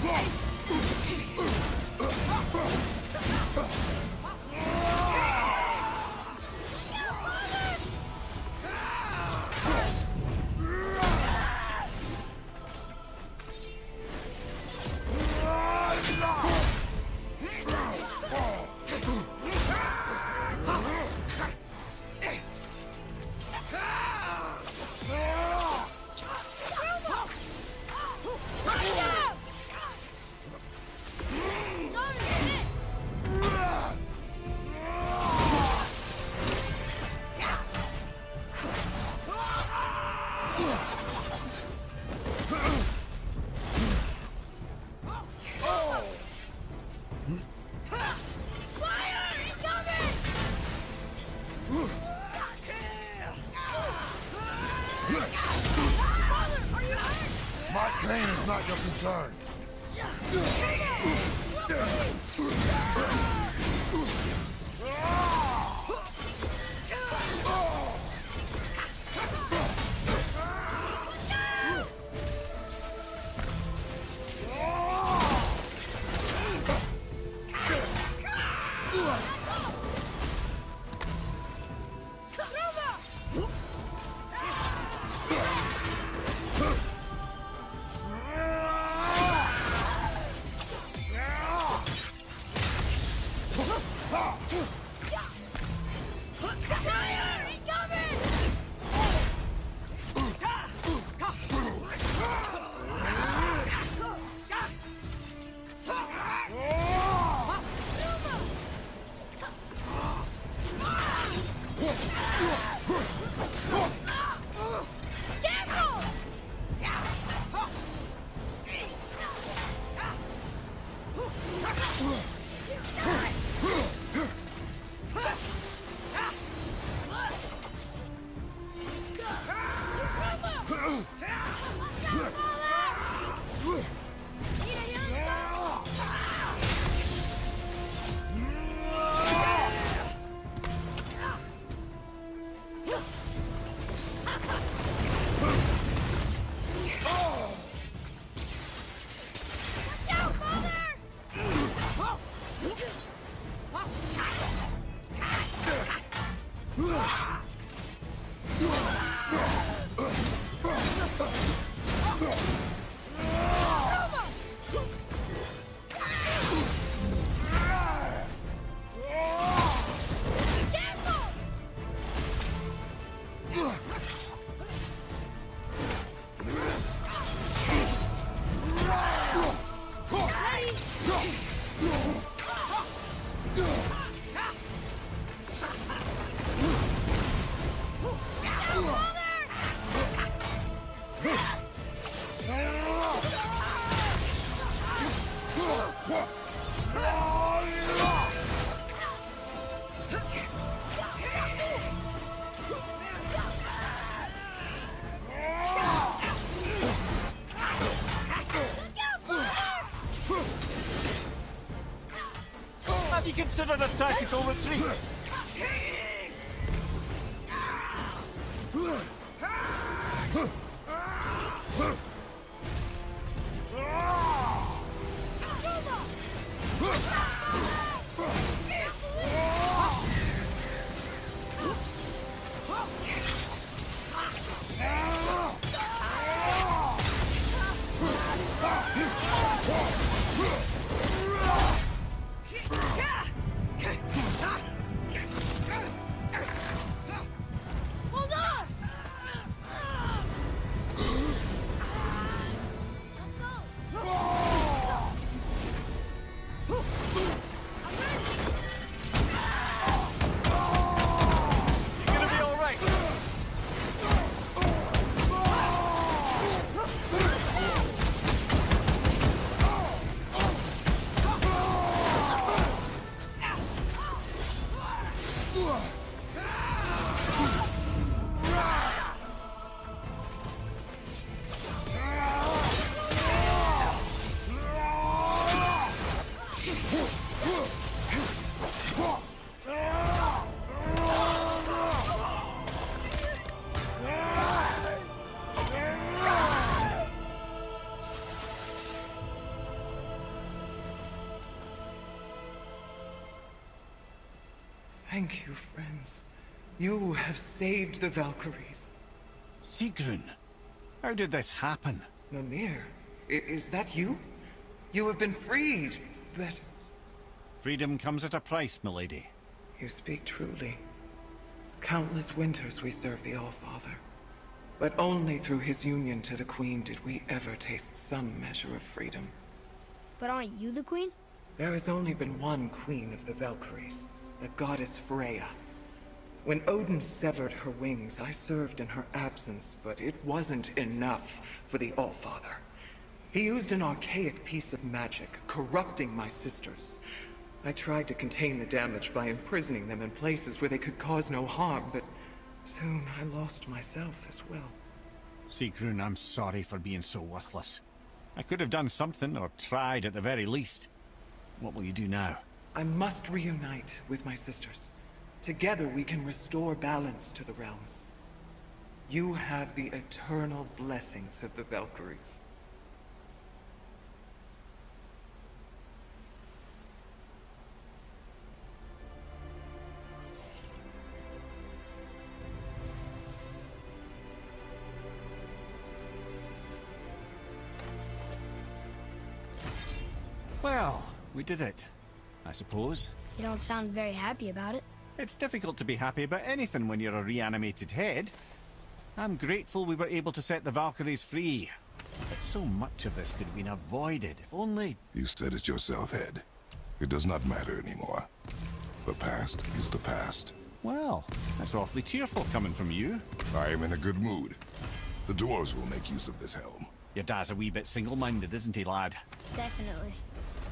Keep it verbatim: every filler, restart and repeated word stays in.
My pain is not your concern. Have you considered a tactical retreat? Thank you, friends. You have saved the Valkyries. Sigrun, how did this happen? Mimir, i- is that you? You have been freed, but... Freedom comes at a price, milady. You speak truly. Countless winters we serve the All-Father. But only through his union to the Queen did we ever taste some measure of freedom. But aren't you the queen? There has only been one Queen of the Valkyries, the goddess Freya. When Odin severed her wings, I served in her absence, but it wasn't enough for the All-Father. He used an archaic piece of magic, corrupting my sisters. I tried to contain the damage by imprisoning them in places where they could cause no harm, but soon I lost myself as well. Sigrun, I'm sorry for being so worthless. I could have done something, or tried at the very least. What will you do now? I must reunite with my sisters. Together we can restore balance to the realms. You have the eternal blessings of the Valkyries. Well, we did it, I suppose. You don't sound very happy about it. It's difficult to be happy about anything when you're a reanimated head. I'm grateful we were able to set the Valkyries free. But so much of this could have been avoided, if only... You said it yourself, Head. It does not matter anymore. The past is the past. Well, that's awfully cheerful coming from you. I am in a good mood. The dwarves will make use of this helm. Your dad's a wee bit single-minded, isn't he, lad? Definitely.